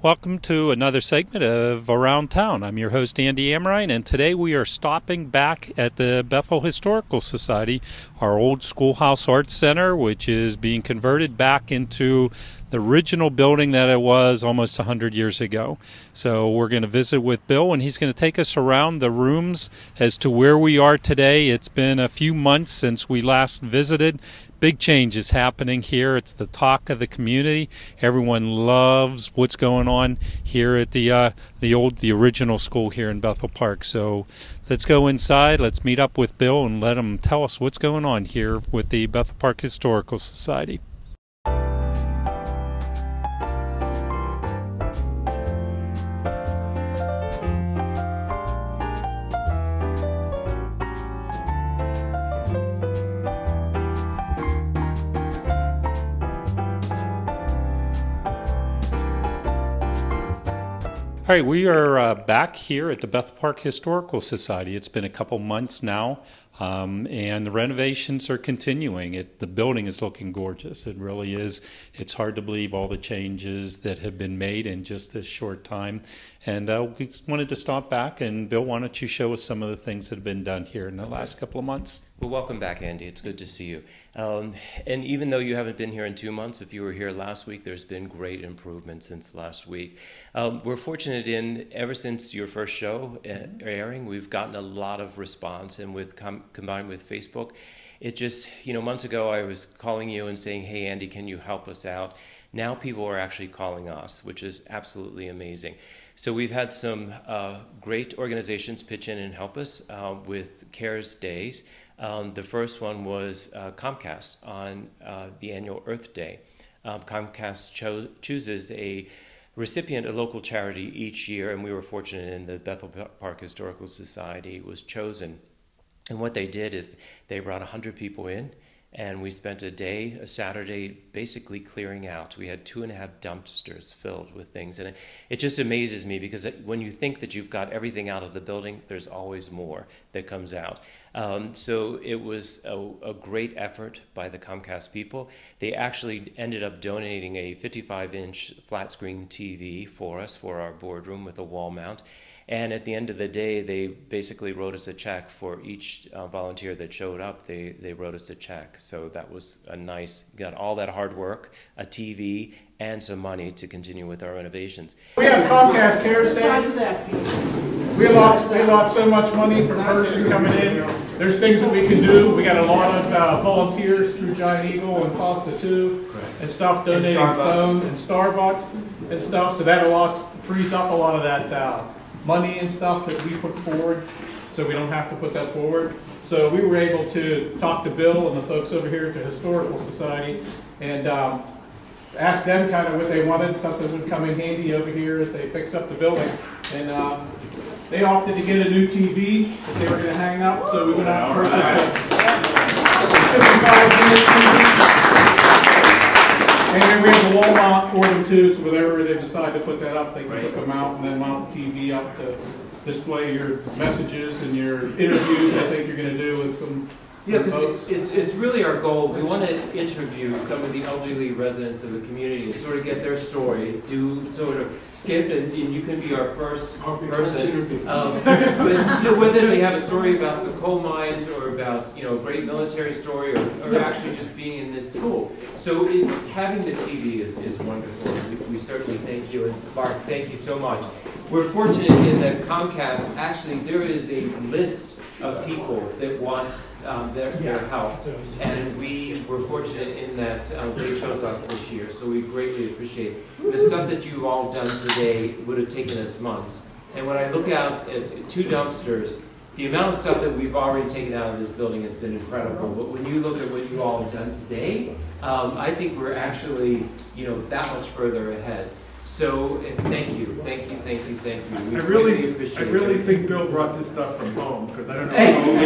Welcome to another segment of Around Town. I'm your host, Andy Amrine, and today we are stopping back at the Bethel Historical Society, our old Schoolhouse Arts Center, which is being converted back into the original building that it was almost 100 years ago. So we're going to visit with Bill, and he's going to take us around the rooms as to where we are today. It's been a few months since we last visited. Big change is happening here. It's the talk of the community. Everyone loves what's going on here at the original school here in Bethel Park. So let's go inside. Let's meet up with Bill and let him tell us what's going on here with the Bethel Park Historical Society. All right, we are back here at the Bethel Park Historical Society. It's been a couple months now, and the renovations are continuing. The building is looking gorgeous. It really is. It's hard to believe all the changes that have been made in just this short time. And we wanted to stop back, and Bill, why don't you show us some of the things that have been done here in the last couple of months? Well, welcome back, Andy. It's good to see you. And even though you haven't been here in 2 months, if you were here last week, there's been great improvement since last week. We're fortunate ever since your first show airing, we've gotten a lot of response, and combined with Facebook, it just, months ago I was calling you and saying, hey, Andy, can you help us out? Now people are actually calling us, which is absolutely amazing. So we've had some great organizations pitch in and help us with CARES Days. The first one was Comcast on the annual Earth Day. Comcast chooses a recipient, a local charity each year, and we were fortunate in the Bethel Park Historical Society was chosen. And what they did is they brought 100 people in, and we spent a Saturday, basically clearing out. We had 2.5 dumpsters filled with things. And it just amazes me because when you think that you've got everything out of the building, there's always more that comes out. So it was a great effort by the Comcast people. They actually ended up donating a 55-inch flat screen TV for us for our boardroom with a wall mount. And at the end of the day, they basically wrote us a check for each volunteer that showed up. They wrote us a check. So that was got all that hard work, a TV, and some money to continue with our renovations. We have Comcast CARES Day. We allot so much money per person coming in. There's things that we can do. We got a lot of volunteers through Giant Eagle and Costa 2 and stuff donating phones and Starbucks and stuff. So that frees up a lot of that money and stuff that we put forward, so we don't have to put that forward. So we were able to talk to Bill and the folks over here at the Historical Society and ask them kind of what they wanted. Something would come in handy over here as they fix up the building. And they opted to get a new TV that they were going to hang up, so we went out and purchased a 55-inch TV. And we have a wall mount for them too, so whenever they decide to put that up, they can put the mount and then mount the TV up to display your messages and your interviews. I think you're going to do with some because it's really our goal. We want to interview some of the elderly residents of the community and sort of get their story, do sort of skip, and you can be our first person. But whether they have a story about the coal mines or about a great military story or actually just being in this school. So having the TV is wonderful. We certainly thank you, and Mark, thank you so much. We're fortunate in that Comcast, actually there is a list of people that want their help, and we were fortunate in that they chose us this year, so we greatly appreciate it. The stuff that you've all done today would have taken us months, and when I look out at 2 dumpsters, the amount of stuff that we've already taken out of this building has been incredible, but when you look at what you all have done today, I think we're actually that much further ahead. So thank you. We really appreciate it. I really think Bill brought this stuff from home because I don't know.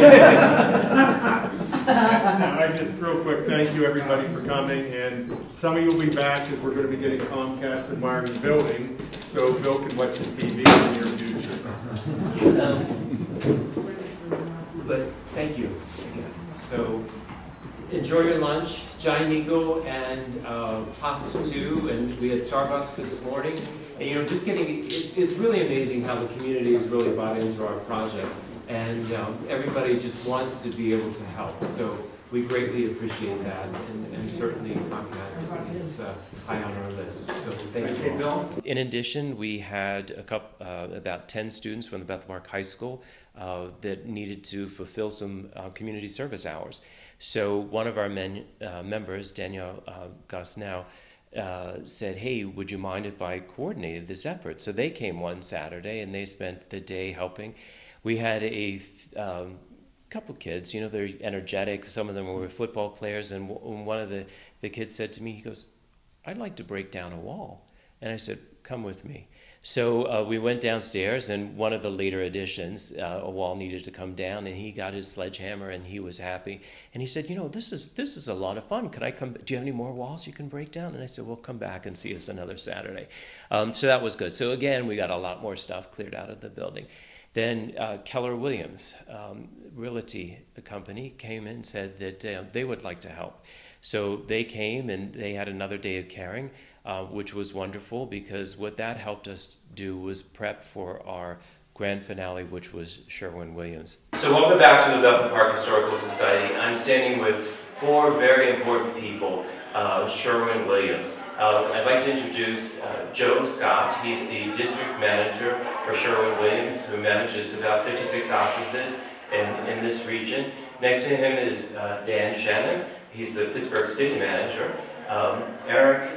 I just real quick thank you everybody for coming, and some of you will be back because we're going to be getting Comcast in Myron's building, so Bill can watch his TV in the near future. But thank you. So enjoy your lunch, Giant Eagle and Pasta 2, and we had Starbucks this morning. And just getting, it's really amazing how the community has really bought into our project. And everybody just wants to be able to help. So we greatly appreciate that, and certainly Comcast is high on our list. So thank you, Bill. In addition, we had about 10 students from the Bethel Park High School that needed to fulfill some community service hours. So one of our members, Danielle Gosnow, said, hey, would you mind if I coordinated this effort? So they came one Saturday and they spent the day helping. We had a couple kids, they're energetic. Some of them were football players, and one of the kids said to me, he goes, I'd like to break down a wall. And I said, come with me. So we went downstairs, and one of the later additions, a wall needed to come down, and he got his sledgehammer, and he was happy. And he said, this is a lot of fun. Could I come? Do you have any more walls you can break down? And I said, well, come back and see us another Saturday. So that was good. So again, we got a lot more stuff cleared out of the building. Then Keller Williams Realty Company came in and said that they would like to help. So they came and they had another day of caring, which was wonderful, because what that helped us do was prep for our grand finale, which was Sherwin-Williams. So welcome back to the Bethel Park Historical Society. I'm standing with 4 very important people. Sherwin-Williams. I'd like to introduce Joe Scott. He's the district manager for Sherwin-Williams, who manages about 56 offices in this region. Next to him is Dan Shannon. He's the Pittsburgh city manager. Eric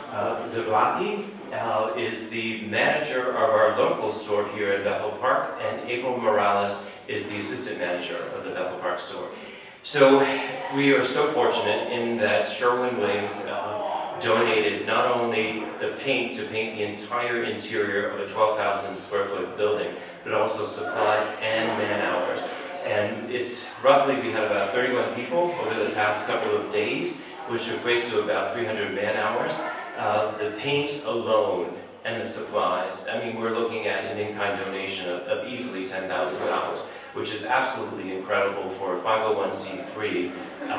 Zablocki is the manager of our local store here at Bethel Park, and April Morales is the assistant manager of the Bethel Park store. So we are so fortunate in that Sherwin-Williams donated not only the paint to paint the entire interior of a 12,000 square foot building, but also supplies and man hours. And it's roughly, we had about 31 people over the past couple of days, which equates to about 300 man hours. The paint alone and the supplies, I mean, we're looking at an in-kind donation of easily $10,000. Which is absolutely incredible for a 501c3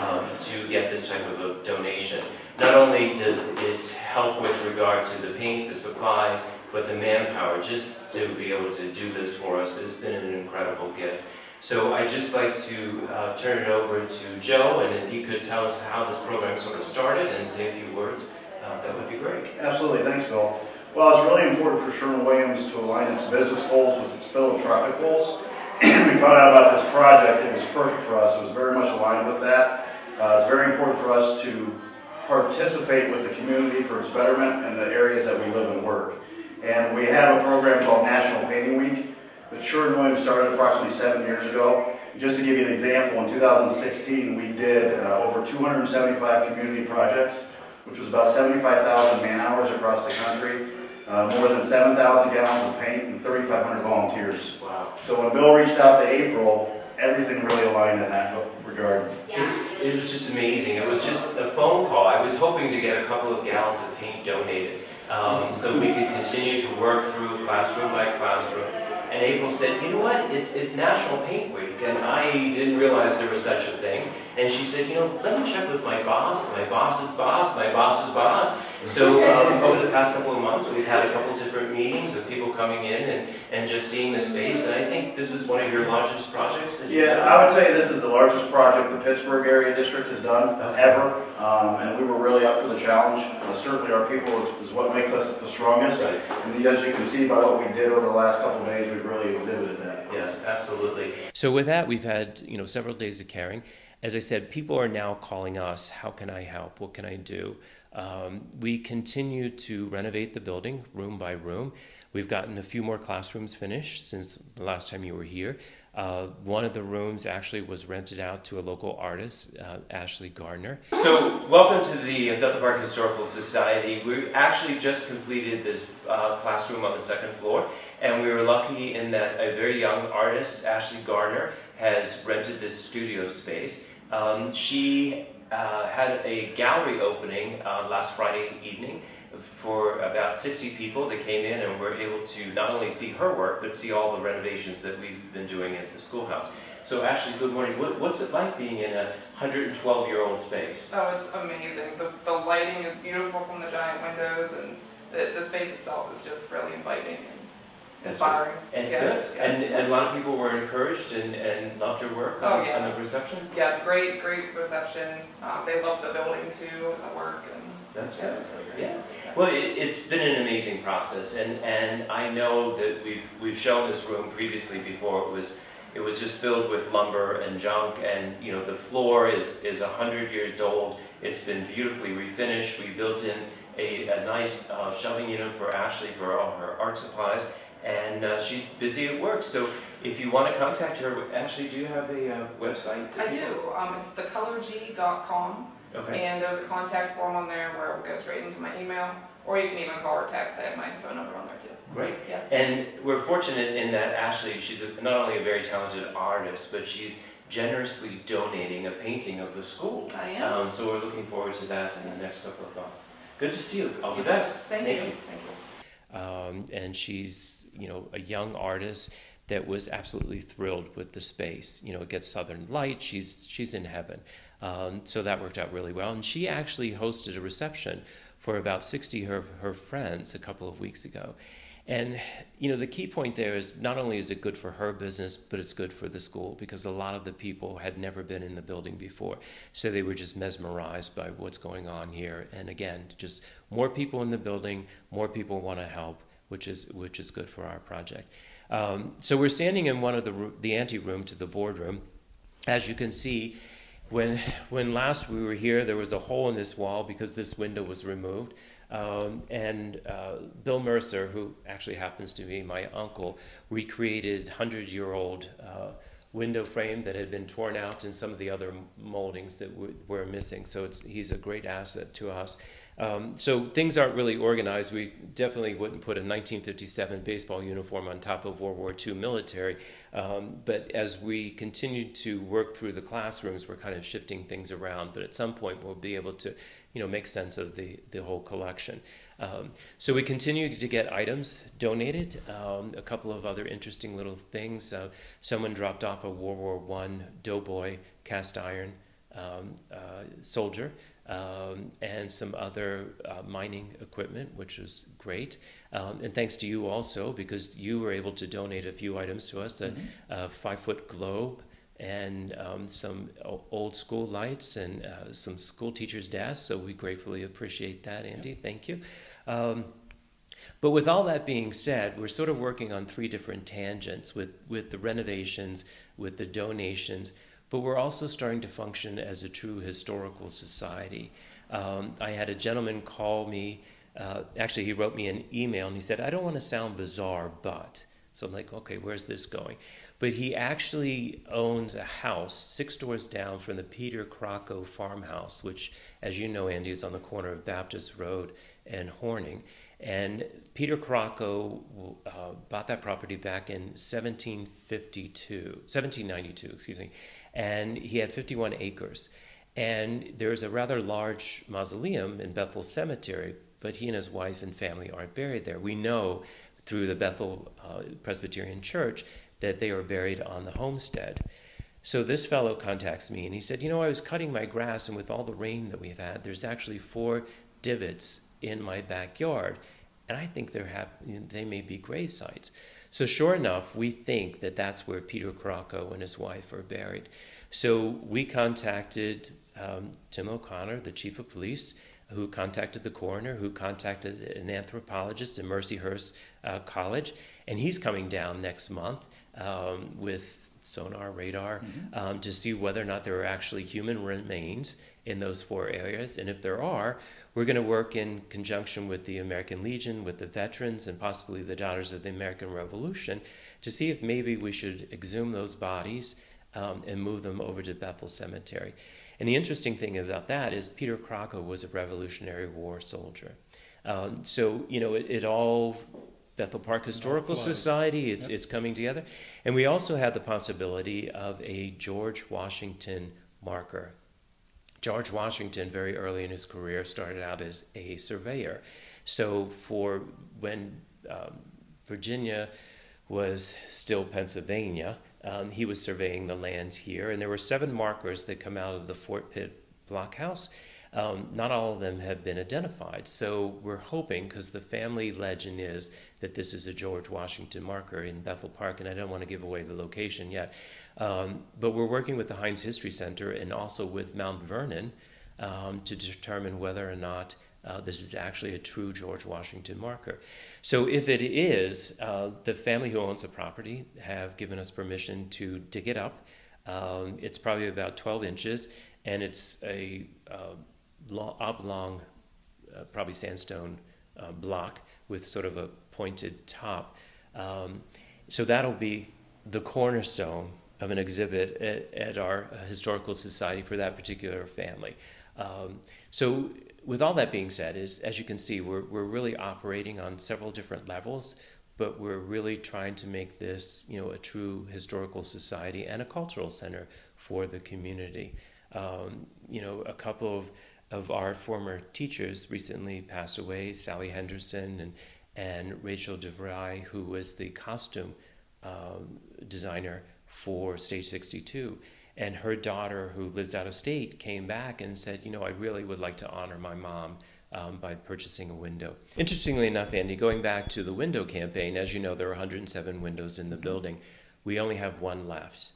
to get this type of a donation. Not only does it help with regard to the paint, the supplies, but the manpower, just to be able to do this for us has been an incredible gift. So I'd just like to turn it over to Joe, and if you could tell us how this program sort of started and say a few words, that would be great. Absolutely, thanks Bill. Well, it's really important for Sherwin-Williams to align its business goals with its philanthropic goals. We found out about this project. It was perfect for us. It was very much aligned with that. It's very important for us to participate with the community for its betterment and the areas that we live and work. And we have a program called National Painting Week that Sherwin-Williams started approximately 7 years ago. Just to give you an example, in 2016 we did over 275 community projects, which was about 75,000 man hours across the country. More than 7,000 gallons of paint and 3,500 volunteers. Wow. So when Bill reached out to April, everything really aligned in that regard. It was just amazing. It was just a phone call. I was hoping to get a couple of gallons of paint donated so we could continue to work through classroom by classroom. And April said, you know what, it's National Paint Week, and I didn't realize there was such a thing. And she said, let me check with my boss, my boss's boss, my boss's boss. So over the past couple of months, we've had a couple of different meetings of people coming in and just seeing the space. And I think this is one of your largest projects that you've done. I would tell you this is the largest project the Pittsburgh area district has done ever. And we were really up for the challenge. Certainly our people is what makes us the strongest. Right. And as you can see by what we did over the last couple of days, we've really exhibited that. Yes, absolutely. So with that, we've had several days of caring. As I said, people are now calling us, how can I help? What can I do? We continue to renovate the building room by room. We've gotten a few more classrooms finished since the last time you were here. One of the rooms actually was rented out to a local artist, Ashley Gardner. So welcome to the Bethel Park Historical Society. We actually just completed this classroom on the second floor, and we were lucky in that a very young artist, Ashley Gardner, has rented this studio space. She had a gallery opening last Friday evening for about 60 people that came in and were able to not only see her work, but see all the renovations that we've been doing at the schoolhouse. So Ashley, good morning. What's it like being in a 112-year-old space? Oh, it's amazing. The lighting is beautiful from the giant windows, and the space itself is just really inviting and inspiring. And yeah, good. Yes. And a lot of people were encouraged and loved your work Oh, yeah. on the reception? Yeah, great reception. They love the building too, and the work, and That's yeah, good. it's really great. Yeah. Well, it's been an amazing process, and I know that we've shown this room previously before. It was just filled with lumber and junk, and you know the floor is 100 years old. It's been beautifully refinished. We built in a nice shelving unit for Ashley for all her art supplies, and she's busy at work. So if you want to contact her, Ashley, do you have a website? I do. It's thecolorg.com. Okay. And there's a contact form on there where it will go straight into my email, or you can even call or text. I have my phone number on there too. Great. Yeah. And we're fortunate in that Ashley, she's not only a very talented artist, but she's generously donating a painting of the school. I am. So we're looking forward to that in the next couple of months. Good to see you. All the You too. best. Thank you. Thank you. And she's, a young artist that was absolutely thrilled with the space. It gets southern light. She's in heaven. So that worked out really well. And she actually hosted a reception for about 60 of her friends a couple of weeks ago. And, the key point there is not only is it good for her business, but it's good for the school because a lot of the people had never been in the building before. So they were just mesmerized by what's going on here. And again, just more people in the building, more people want to help, which is good for our project. So we're standing in one of the anteroom to the boardroom. As you can see, when last we were here, there was a hole in this wall because this window was removed. And Bill Mercer, who actually happens to be my uncle, recreated 100-year-old window frame that had been torn out and some of the other moldings that were missing. So he's a great asset to us. So things aren't really organized. We definitely wouldn't put a 1957 baseball uniform on top of World War II military. But as we continue to work through the classrooms, we're kind of shifting things around. But at some point, we'll be able to make sense of the whole collection. So we continue to get items donated. A couple of other interesting little things. Someone dropped off a World War I doughboy cast iron soldier and some other mining equipment, which was great. And thanks to you also, because you were able to donate a few items to us, a 5-foot globe, and some old school lights and some school teachers' desks. So we gratefully appreciate that, Andy. Thank you. But with all that being said, we're sort of working on 3 different tangents with the renovations, with the donations, but we're also starting to function as a true historical society. I had a gentleman call me. Actually, he wrote me an email, and he said, I don't want to sound bizarre, but... So I'm like, okay, where's this going? But he actually owns a house 6 doors down from the Peter Crocco farmhouse, which, as you know, Andy, is on the corner of Baptist Road and Horning. And Peter Crocco bought that property back in 1792, excuse me, and he had 51 acres. And there's a rather large mausoleum in Bethel Cemetery, but he and his wife and family aren't buried there. We know through the Bethel Presbyterian Church that they are buried on the homestead. So this fellow contacts me and he said, I was cutting my grass, and with all the rain that we've had, there's actually 4 divots in my backyard, and I think they may be grave sites. So sure enough, we think that that's where Peter Crocco and his wife are buried. So we contacted Tim O'Connor, the chief of police, who contacted the coroner, who contacted an anthropologist at Mercyhurst College, and he's coming down next month with sonar, radar, to see whether or not there are actually human remains in those 4 areas. And if there are, we're going to work in conjunction with the American Legion, with the veterans, and possibly the Daughters of the American Revolution to see if maybe we should exhume those bodies and move them over to Bethel Cemetery. And the interesting thing about that is Peter Crocco was a Revolutionary War soldier. So, it all, Bethel Park Historical Society, it's coming together. And we also have the possibility of a George Washington marker. George Washington, very early in his career, started out as a surveyor. So for when Virginia was still Pennsylvania. He was surveying the land here, and there were 7 markers that come out of the Fort Pitt blockhouse. Not all of them have been identified, so we're hoping, because the family legend is that this is a George Washington marker in Bethel Park, and I don't want to give away the location yet, but we're working with the Heinz History Center and also with Mount Vernon to determine whether or not this is actually a true George Washington marker. So if it is, the family who owns the property have given us permission to dig it up. It's probably about 12 inches, and it's a oblong, probably sandstone block with sort of a pointed top. So that'll be the cornerstone of an exhibit at our historical society for that particular family. So with all that being said, as you can see, we're really operating on several different levels, but we're really trying to make this, a true historical society and a cultural center for the community. A couple of our former teachers recently passed away, Sally Henderson and Rachel DeVry, who was the costume designer for Stage 62. And her daughter, who lives out of state, came back and said, I really would like to honor my mom by purchasing a window. Interestingly enough, Andy, going back to the window campaign, as you know, there are 107 windows in the building. We only have 1 left.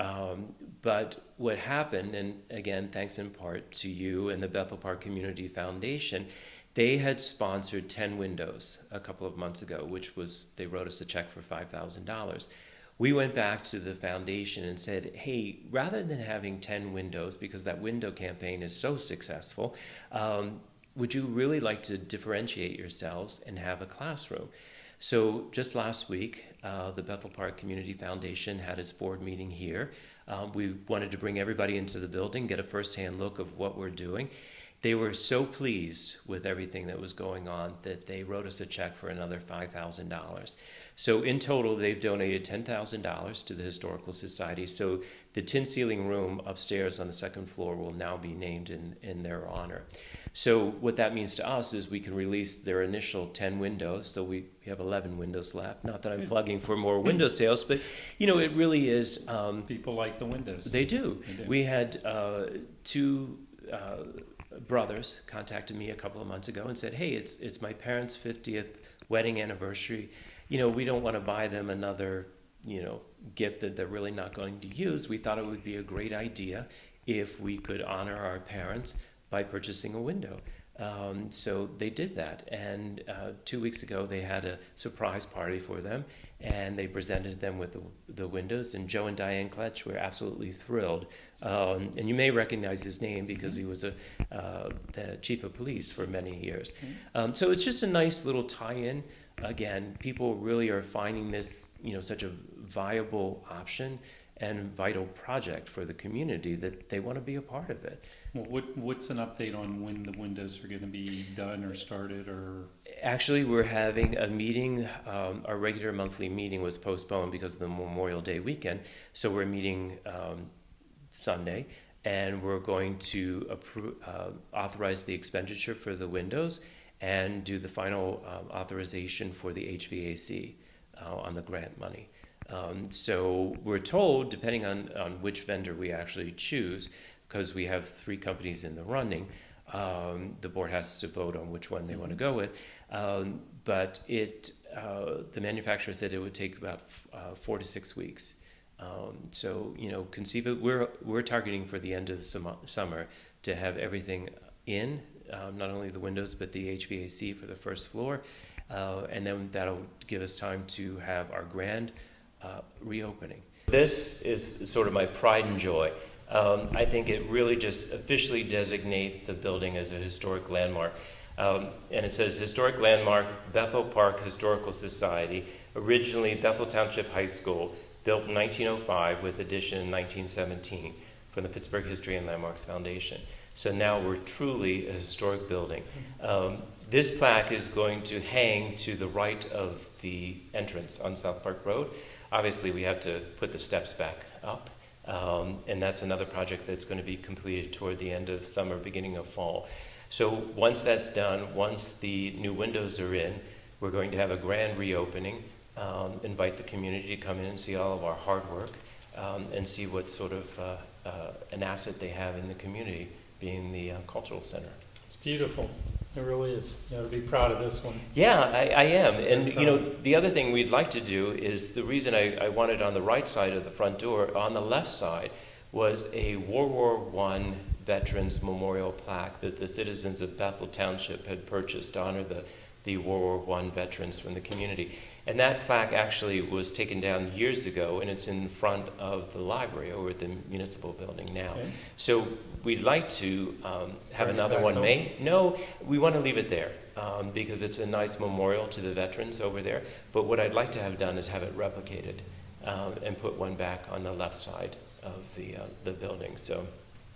But what happened, and again, thanks in part to you and the Bethel Park Community Foundation, they had sponsored 10 windows a couple of months ago, they wrote us a check for $5,000. We went back to the foundation and said, hey, rather than having 10 windows, because that window campaign is so successful, would you really like to differentiate yourselves and have a classroom? So just last week, the Bethel Park Community Foundation had its board meeting here. We wanted to bring everybody into the building, get a firsthand look of what we're doing. They were so pleased with everything that was going on that they wrote us a check for another $5,000. So in total, they've donated $10,000 to the Historical Society. So the tin ceiling room upstairs on the 2nd floor will now be named in their honor. So what that means to us is we can release their initial 10 windows. So we have 11 windows left. Not that I'm plugging for more window sales, but it really is. People like the windows. They do. We had 2 brothers contacted me a couple of months ago and said, hey, it's my parents' 50th wedding anniversary. We don't want to buy them another, gift that they're really not going to use. We thought it would be a great idea if we could honor our parents by purchasing a window. So they did that, and 2 weeks ago they had a surprise party for them, and they presented them with the windows, and Joe and Diane Kletch were absolutely thrilled. And you may recognize his name because he was the chief of police for many years. So it's just a nice little tie-in. Again, people really are finding this, such a viable option and vital project for the community that they want to be a part of it. Well, what's an update on when the windows are going to be done or started? Or actually, we're having a meeting. Our regular monthly meeting was postponed because of the Memorial Day weekend, so we're meeting Sunday, and we're going to authorize the expenditure for the windows and do the final authorization for the HVAC on the grant money. So we're told, depending on which vendor we actually choose, because we have 3 companies in the running, the board has to vote on which one they want to go with. But the manufacturer said it would take about 4 to 6 weeks. So conceive it. We're targeting for the end of the summer to have everything in, not only the windows but the HVAC for the first floor, and then that'll give us time to have our grand reopening. This is sort of my pride and joy. I think it really just officially designates the building as a historic landmark. And it says Historic Landmark, Bethel Park Historical Society, originally Bethel Township High School, built in 1905 with addition in 1917 from the Pittsburgh History and Landmarks Foundation. So now we're truly a historic building. This plaque is going to hang to the right of the entrance on South Park Road. Obviously, we have to put the steps back up, and that's another project that's going to be completed toward the end of summer, beginning of fall. So once that's done, once the new windows are in, we're going to have a grand reopening. invite the community to come in and see all of our hard work and see what sort of an asset they have in the community, being the cultural center. It's beautiful. It really is. You ought to be proud of this one. Yeah, I am. And, you know, the other thing we'd like to do is, the reason I wanted on the right side of the front door, on the left side, was a World War I Veterans Memorial plaque that the citizens of Bethel Township had purchased to honor the World War I veterans from the community. And that plaque actually was taken down years ago, and it's in front of the library over at the municipal building now. Okay. So we'd like to have Bring it another back one home? made. No, we want to leave it there because it's a nice memorial to the veterans over there. But what I'd like to have done is have it replicated and put one back on the left side of the building. So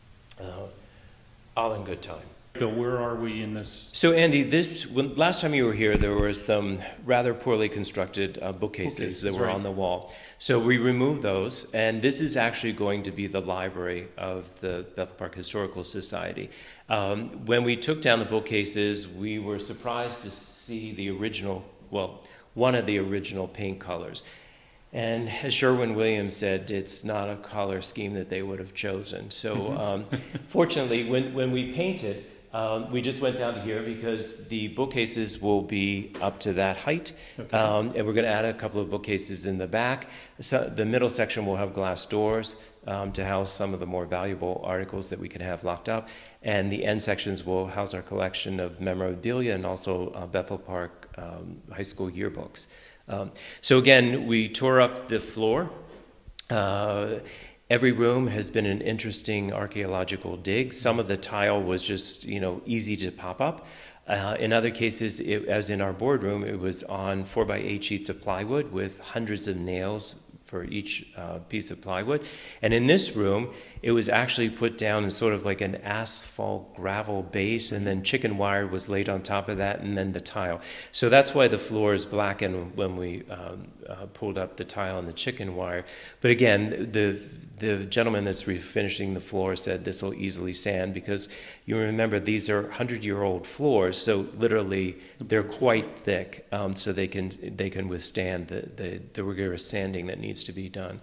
all in good time. Bill, where are we in this? So Andy, last time you were here, there were some rather poorly constructed bookcases that were right. on the wall. So we removed those, and this is actually going to be the library of the Bethel Park Historical Society. When we took down the bookcases, we were surprised to see the original, well, one of the original paint colors. And as Sherwin-Williams said, it's not a color scheme that they would have chosen. So fortunately, when we painted, we just went down to here because the bookcases will be up to that height. Okay. And we're going to add a couple of bookcases in the back. So the middle section will have glass doors to house some of the more valuable articles that we can have locked up. And the end sections will house our collection of memorabilia and also Bethel Park high school yearbooks. So again, we tore up the floor. Every room has been an interesting archaeological dig. Some of the tile was just, easy to pop up. In other cases, as in our boardroom, it was on 4x8 sheets of plywood with hundreds of nails for each piece of plywood. And in this room, it was actually put down in sort of like an asphalt gravel base, and then chicken wire was laid on top of that, and then the tile. So that's why the floor is blackened when we pulled up the tile and the chicken wire. But again, the gentleman that's refinishing the floor said this will easily sand, because you remember these are 100-year-old floors, so literally they're quite thick, so they can withstand the rigorous sanding that needs to be done.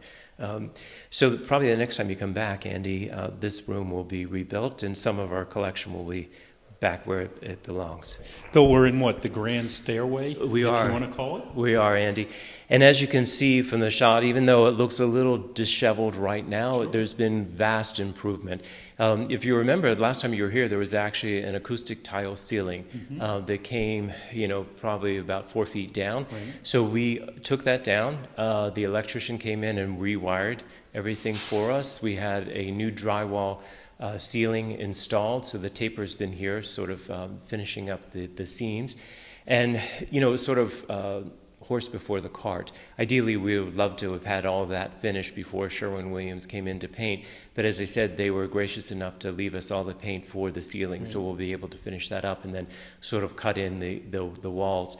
So probably the next time you come back, Andy, this room will be rebuilt, and some of our collection will be back where it belongs. Bill, we're in what, the grand stairway? We if are. you want to call it? We are, Andy. And as you can see from the shot, even though it looks a little disheveled right now, there's been vast improvement. If you remember, last time you were here, there was actually an acoustic tile ceiling that came, probably about 4 feet down. Right. So we took that down. The electrician came in and rewired everything for us. We had a new drywall ceiling installed, so the taper's been here, sort of finishing up the seams. And, sort of horse before the cart. Ideally, we would love to have had all of that finished before Sherwin-Williams came in to paint, but as I said, they were gracious enough to leave us all the paint for the ceiling, so we'll be able to finish that up and then sort of cut in the walls.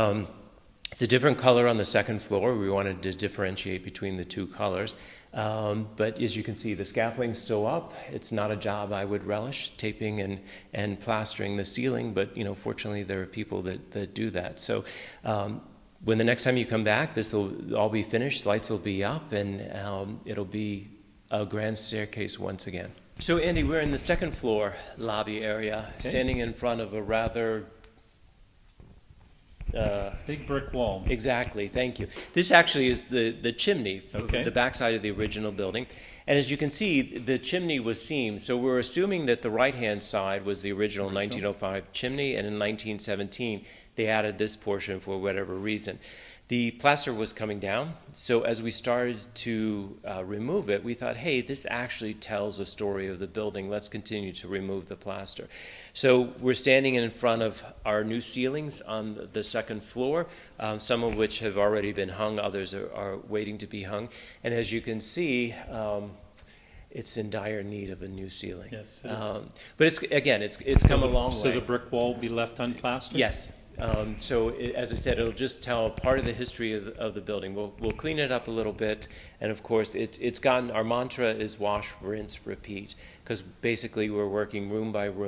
It's a different color on the second floor. We wanted to differentiate between the two colors. But as you can see, the scaffolding's still up. It's not a job I would relish, taping and plastering the ceiling, but fortunately there are people that do that. So when the next time you come back, this will all be finished, lights will be up, and it'll be a grand staircase once again. So Andy, we're in the second floor lobby area, standing in front of a rather big brick wall. Exactly, thank you. This actually is the chimney, Okay. the backside of the original building. And as you can see, the chimney was seamed, so we're assuming that the right-hand side was the original 1905 chimney, and in 1917 they added this portion for whatever reason. The plaster was coming down, so as we started to remove it, we thought, hey, this actually tells a story of the building. Let's continue to remove the plaster. So we're standing in front of our new ceilings on the second floor, some of which have already been hung, others are waiting to be hung. And as you can see, it's in dire need of a new ceiling. Yes, it is. But it's come a long way. So the brick wall will be left unplastered? Yes. As I said, it'll just tell part of the history of the building. We'll clean it up a little bit, and of course, it's gotten, our mantra is wash, rinse, repeat, because basically we're working room by room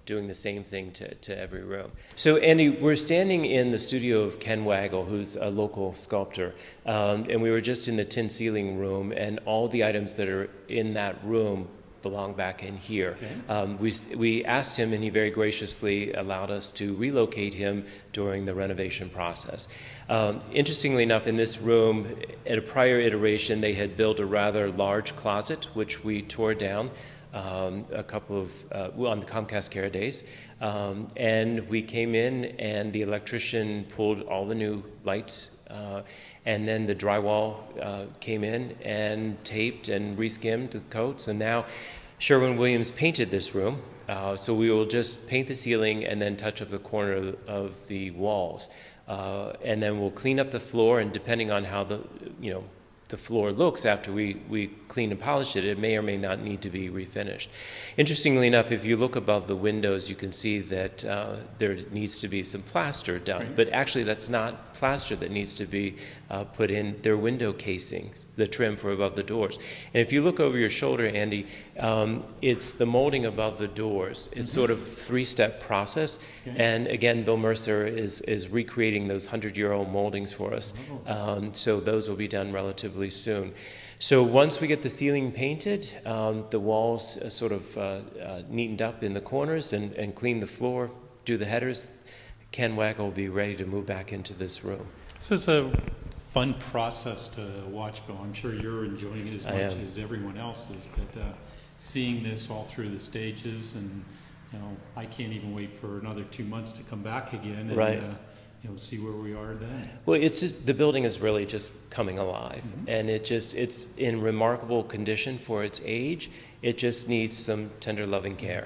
doing the same thing to every room. So Andy, we're standing in the studio of Ken Waggle, who's a local sculptor, and we were just in the tin ceiling room, and all the items that are in that room belong back in here. Okay. We asked him, and he very graciously allowed us to relocate him during the renovation process. Interestingly enough, in this room, at a prior iteration, they had built a rather large closet, which we tore down a couple of, on the Comcast Care Days. And we came in, and the electrician pulled all the new lights, and then the drywall came in and taped and reskimmed the coats, and now Sherwin-Williams painted this room. So we will just paint the ceiling and then touch up the corner of the walls. And then we'll clean up the floor, and depending on how the floor looks after we clean and polish it, it may or may not need to be refinished. Interestingly enough, if you look above the windows, you can see that there needs to be some plaster done. Right. But actually, that's not plaster that needs to be put in. They're window casings, the trim for above the doors. And if you look over your shoulder, Andy, it's the molding above the doors. It's sort of a three-step process. Okay. And again, Bill Mercer is recreating those 100-year-old moldings for us. So those will be done relatively soon. So once we get the ceiling painted, the walls sort of neatened up in the corners and clean the floor, do the headers, Ken Waggle will be ready to move back into this room. This is a fun process to watch, Bill. I'm sure you're enjoying it as much as everyone else is, but seeing this all through the stages, and I can't even wait for another 2 months to come back again. And, right. See where we are then. Well, it's just, the building is really just coming alive, and it's in remarkable condition for its age. It just needs some tender, loving care.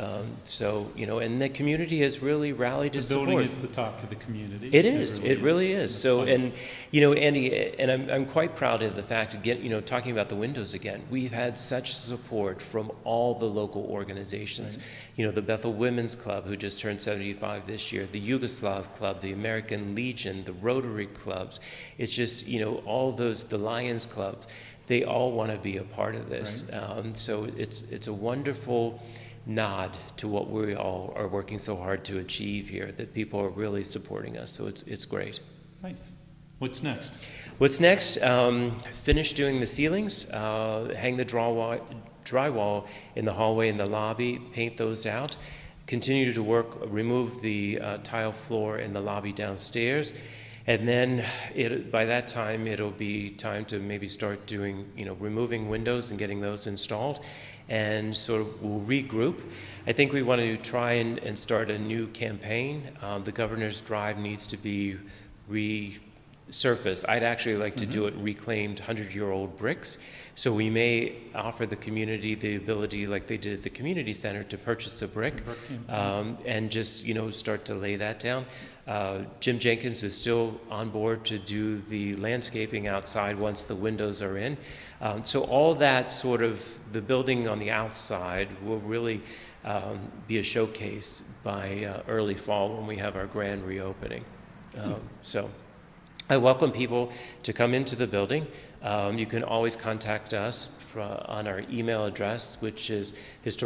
And the community has really rallied to support. The building is the talk of the community. It is. It really is. So, and Andy, and I'm quite proud of the fact, again, talking about the windows again, we've had such support from all the local organizations. Right. The Bethel Women's Club, who just turned 75 this year, the Yugoslav Club, the American Legion, the Rotary Clubs. It's just, all those, the Lions Clubs, they all want to be a part of this. Right. So it's a wonderful nod to what we all are working so hard to achieve here, that people are really supporting us, so it's great. Nice. What's next? What's next? Finish doing the ceilings, hang the drywall in the hallway and the lobby, paint those out, continue to work, remove the tile floor in the lobby downstairs, and then by that time it'll be time to maybe start doing, removing windows and getting those installed. And sort of we'll regroup. I think we want to try and start a new campaign. The Governor's Drive needs to be resurfaced. I'd actually like to do it reclaimed 100-year-old bricks. So we may offer the community the ability, like they did at the community center, to purchase a brick and just start to lay that down. Jim Jenkins is still on board to do the landscaping outside once the windows are in. So all that sort of, the building on the outside will really be a showcase by early fall when we have our grand reopening. So I welcome people to come into the building. You can always contact us on our email address, which is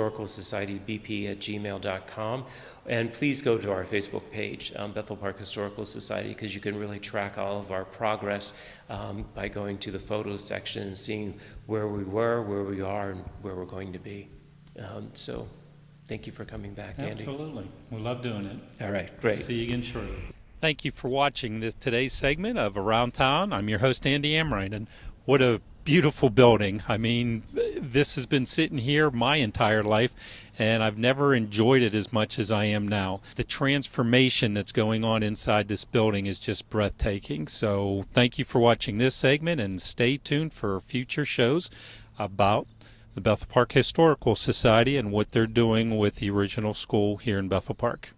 historicalsocietybp@gmail.com. And please go to our Facebook page, Bethel Park Historical Society, because you can really track all of our progress by going to the photos section and seeing where we were, where we are, and where we're going to be. So thank you for coming back, Andy. Absolutely. We love doing it. All right, great. See you again shortly. Thank you for watching today's segment of Around Town. I'm your host, Andy Amrine, and what a beautiful building. I mean, this has been sitting here my entire life, and I've never enjoyed it as much as I am now. The transformation that's going on inside this building is just breathtaking. So thank you for watching this segment, and stay tuned for future shows about the Bethel Park Historical Society and what they're doing with the original school here in Bethel Park.